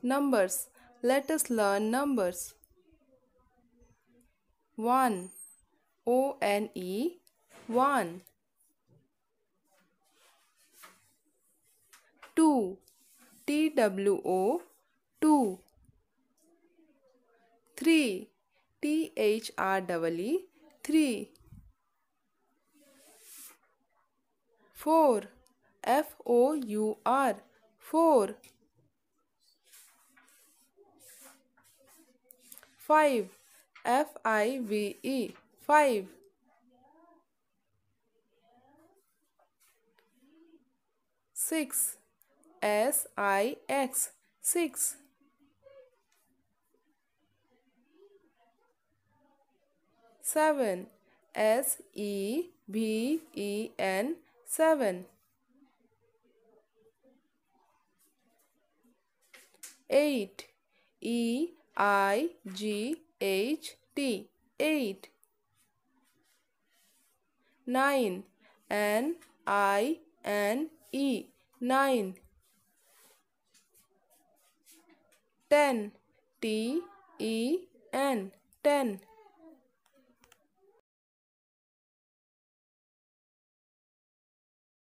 Numbers. Let us learn numbers. 1. O-N-E 1. 2. T-W-O 2. 3. T-H-R-E-E 3. 4. F-O-U-R 4. 5. F-I-V-E 5. 6. S-I-X 6. 7. S-E-V-E-N 7. 8. E-I-G-H-T 8. 9. N-I-N-E 9. 10. T-E-N 10.